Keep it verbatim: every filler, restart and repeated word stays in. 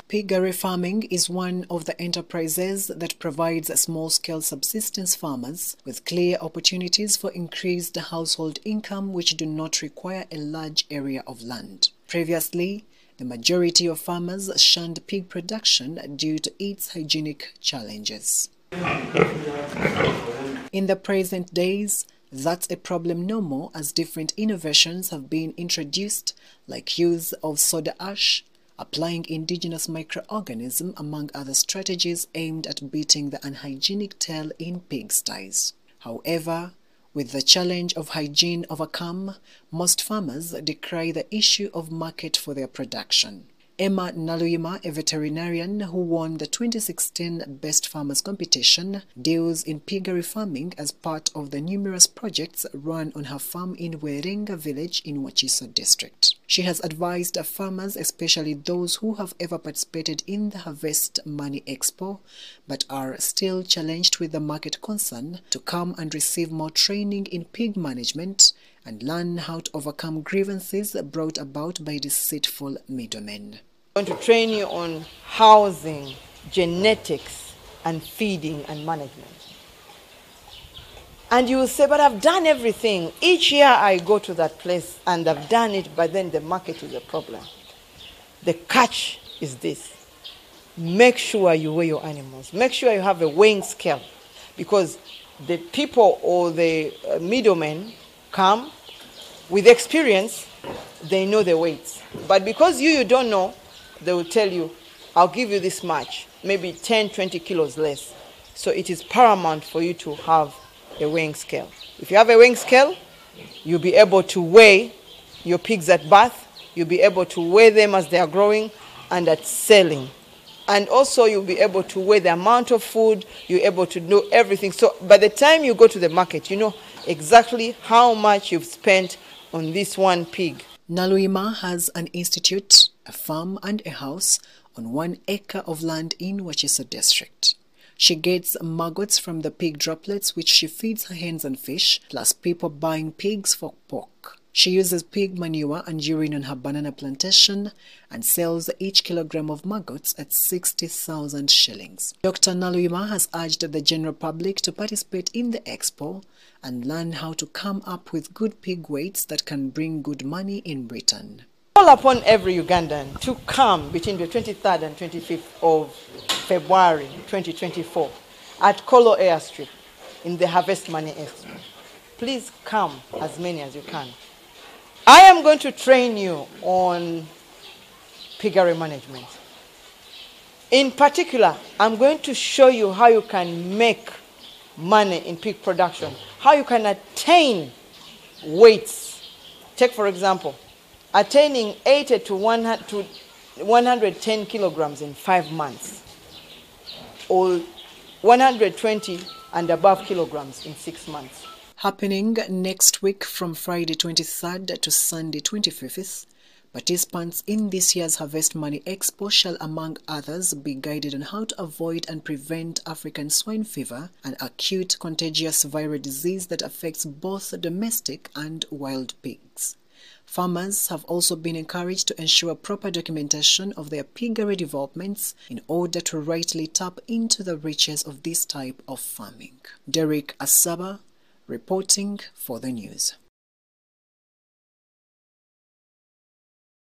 Piggery farming is one of the enterprises that provides small-scale subsistence farmers with clear opportunities for increased household income which do not require a large area of land. Previously, the majority of farmers shunned pig production due to its hygienic challenges. In the present days, that's a problem no more, as different innovations have been introduced, like use of soda ash, applying indigenous microorganisms, among other strategies aimed at beating the unhygienic tail in pigsties. However, with the challenge of hygiene overcome, most farmers decry the issue of market for their production. Emma Naluyima, a veterinarian who won the twenty sixteen Best Farmers competition, deals in piggery farming as part of the numerous projects run on her farm in Weringa village in Wachiso district. She has advised farmers, especially those who have ever participated in the Harvest Money Expo but are still challenged with the market concern, to come and receive more training in pig management and learn how to overcome grievances brought about by deceitful middlemen. I'm going to train you on housing, genetics, and feeding and management. And you will say, but I've done everything. Each year I go to that place and I've done it, but then the market is a problem. The catch is this. Make sure you weigh your animals. Make sure you have a weighing scale, because the people or the uh, middlemen come with experience, they know the weights. But because you, you don't know, they will tell you, I'll give you this much, maybe ten, twenty kilos less. So it is paramount for you to have a weighing scale. If you have a weighing scale, you'll be able to weigh your pigs at birth, you'll be able to weigh them as they are growing and at selling. And also you'll be able to weigh the amount of food, you're able to know everything. So by the time you go to the market, you know exactly how much you've spent on this one pig. Naluyima has an institute, a farm and a house on one acre of land in Wachiso district. She gets maggots from the pig droplets which she feeds her hens and fish, plus people buying pigs for pork. She uses pig manure and urine on her banana plantation and sells each kilogram of maggots at sixty thousand shillings. Doctor Naluyima has urged the general public to participate in the expo and learn how to come up with good pig weights that can bring good money in return. Call upon every Ugandan to come between the twenty-third and twenty-fifth of February twenty twenty-four at Kolo Airstrip in the Harvest Money Expo. Please come, as many as you can. I am going to train you on piggery management. In particular, I'm going to show you how you can make money in pig production, how you can attain weights. Take, for example, attaining eighty to one hundred ten kilograms in five months, or one hundred twenty and above kilograms in six months. Happening next week from Friday twenty-third to Sunday twenty-fifth, participants in this year's Harvest Money Expo shall, among others, be guided on how to avoid and prevent African swine fever, an acute contagious viral disease that affects both domestic and wild pigs. Farmers have also been encouraged to ensure proper documentation of their piggery developments in order to rightly tap into the riches of this type of farming. Derek Asaba, reporting for the news.